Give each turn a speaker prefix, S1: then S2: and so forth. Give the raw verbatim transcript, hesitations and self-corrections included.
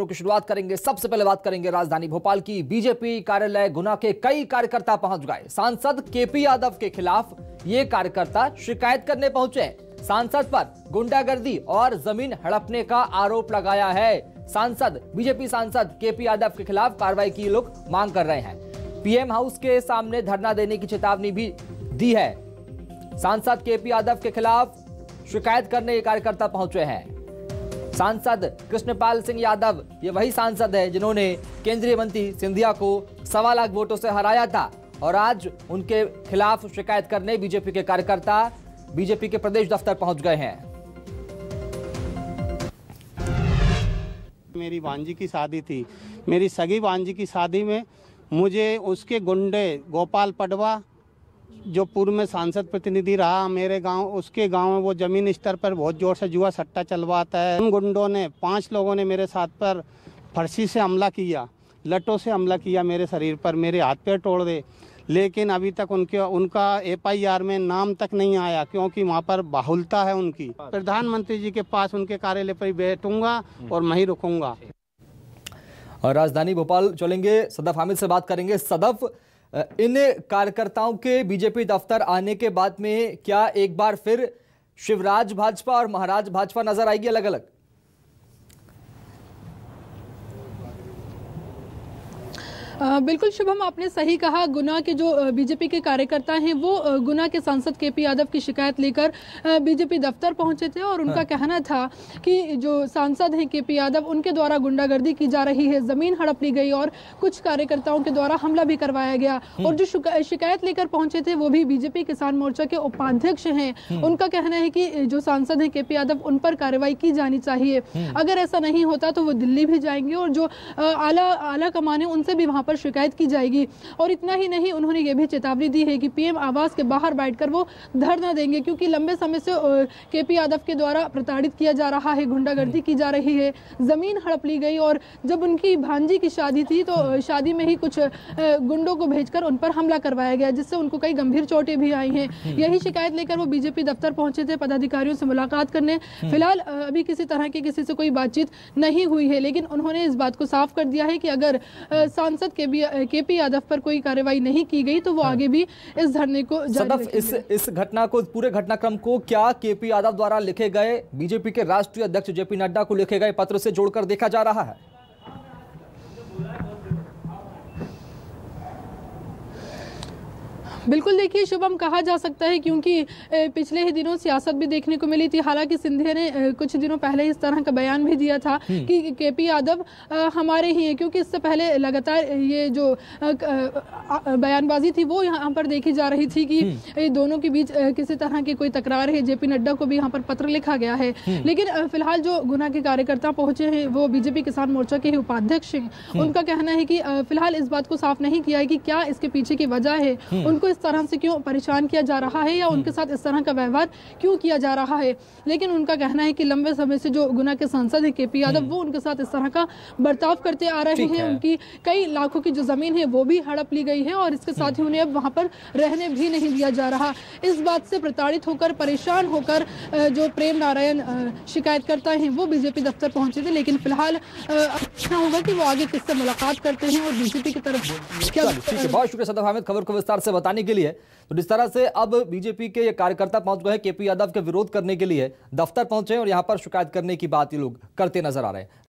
S1: की शुरुआत करेंगे। सबसे पहले बात करेंगे राजधानी भोपाल की। बीजेपी कार्यालय गुना के कई कार्यकर्ता पहुंच गए। सांसद केपी यादव के खिलाफ ये कार्यकर्ता शिकायत करने पहुंचे। सांसद पर गुंडागर्दी और जमीन हड़पने का आरोप लगाया है। सांसद बीजेपी सांसद केपी यादव के खिलाफ कार्रवाई की लोग मांग कर रहे हैं। पीएम हाउस के सामने धरना देने की चेतावनी भी दी है। सांसद केपी यादव के खिलाफ शिकायत करने ये कार्यकर्ता पहुंचे हैं। सांसद कृष्णपाल सिंह यादव ये वही सांसद है जिन्होंने केंद्रीय मंत्री सिंधिया को सवा लाख वोटों से हराया था और आज उनके खिलाफ शिकायत करने बीजेपी के कार्यकर्ता बीजेपी के प्रदेश दफ्तर पहुंच गए हैं।
S2: मेरी भांजी की शादी थी। मेरी सगी भांजी की शादी में मुझे उसके गुंडे गोपाल पडवा जो पूर्व में सांसद प्रतिनिधि रहा मेरे गांव, उसके गांव में वो जमीन स्तर पर बहुत जोर से जुआ सट्टा चलवाता है। उन गुंडों ने पांच लोगों ने मेरे साथ पर फरसी से हमला किया, लट्टों से हमला किया मेरे शरीर पर, मेरे हाथ पैर तोड़ दे। लेकिन अभी तक उनके उनका एफआईआर में नाम तक नहीं आया क्योंकि वहाँ पर बाहुलता है उनकी। प्रधानमंत्री जी के पास उनके कार्यालय पर ही बैठूंगा और मैं ही रुकूंगा।
S1: और राजधानी भोपाल चलेंगे, सदफ हामिद से बात करेंगे। सदफ, इन कार्यकर्ताओं के बीजेपी दफ्तर आने के बाद में क्या एक बार फिर शिवराज भाजपा और महाराज भाजपा नजर आएगी अलग अलग?
S3: बिल्कुल शुभम, आपने सही कहा। गुना के जो बीजेपी के कार्यकर्ता हैं वो गुना के सांसद केपी यादव की शिकायत लेकर बीजेपी दफ्तर पहुंचे थे और उनका हाँ। कहना था कि जो सांसद हैं केपी यादव उनके द्वारा गुंडागर्दी की जा रही है, जमीन हड़प ली गई और कुछ कार्यकर्ताओं के द्वारा हमला भी करवाया गया। और जो शिकायत लेकर पहुंचे थे वो भी बीजेपी किसान मोर्चा के उपाध्यक्ष हैं। उनका कहना है कि जो सांसद हैं केपी यादव उन पर कार्रवाई की जानी चाहिए। अगर ऐसा नहीं होता तो वो दिल्ली भी जाएंगे और जो आला आला कमान है उनसे भी वहां शिकायत की जाएगी। और इतना ही नहीं, उन्होंने ये भी चेतावनी दी है कि पीएम आवास के बाहर बैठकर वो धरना देंगे क्योंकि लंबे समय से केपी यादव के द्वारा प्रताड़ित किया जा रहा है, गुंडागर्दी की जा रही है, जमीन हड़प ली गई। और जब उनकी भांजी की शादी थी तो शादी में ही कुछ गुंडों को भेजकर उन पर हमला करवाया गया जिससे उनको कई गंभीर चोटें भी आई हैं। यही शिकायत लेकर वो बीजेपी दफ्तर पहुंचे थे पदाधिकारियों से मुलाकात करने। फिलहाल अभी किसी तरह की किसी से कोई बातचीत नहीं हुई है, लेकिन उन्होंने इस बात को साफ कर दिया है कि अगर सांसद केपी यादव पर कोई कार्रवाई नहीं की गई तो वो हाँ। आगे भी इस धरने को जारी रखेंगे।
S1: इस इस घटना को, पूरे घटनाक्रम को क्या केपी यादव द्वारा लिखे गए बीजेपी के राष्ट्रीय अध्यक्ष जेपी नड्डा को लिखे गए पत्र से जोड़कर देखा जा रहा है?
S3: बिल्कुल, देखिए शुभम, कहा जा सकता है क्योंकि पिछले ही दिनों सियासत भी देखने को मिली थी। हालांकि सिंधिया ने कुछ दिनों पहले इस तरह का बयान भी दिया था कि केपी यादव हमारे ही हैं, क्योंकि इससे पहले लगातार ये जो बयानबाजी थी वो यहाँ पर देखी जा रही थी कि दोनों के बीच किसी तरह की कोई तकरार है। जेपी नड्डा को भी यहाँ पर पत्र लिखा गया है। लेकिन फिलहाल जो गुना के कार्यकर्ता पहुंचे हैं वो बीजेपी किसान मोर्चा के ही उपाध्यक्ष हैं। उनका कहना है कि फिलहाल इस बात को साफ नहीं किया है कि क्या इसके पीछे की वजह है, उनको इस तरह से क्यों परेशान किया जा रहा है या उनके साथ इस तरह का व्यवहार क्यों किया जा रहा है। लेकिन उनका कहना है कि लंबे समय से जो गुना के सांसद हैं केपी यादव वो उनके साथ इस तरह का बर्ताव करते आ रहे हैं। उनकी कई लाखों की जो जमीन है वो भी हड़प ली गई है और इसके साथ ही उन्हें अब वहां पर रहने भी नहीं दिया जा रहा। इस बात से प्रताड़ित होकर, परेशान होकर जो प्रेम नारायण शिकायतकर्ता हैं वो बीजेपी दफ्तर पहुंचे थे। लेकिन फिलहाल अच्छा होगा कि वो आगे किससे मुलाकात करते हैं और बीजेपी की तरफ क्या।
S1: बहुत शुक्रिया सदफ हामिद खबर को विस्तार से बताने के लिए। तो इस तरह से अब बीजेपी के ये कार्यकर्ता पहुंच गए केपी यादव के विरोध करने के लिए दफ्तर पहुंचे और यहां पर शिकायत करने की बात ये लोग करते नजर आ रहे हैं।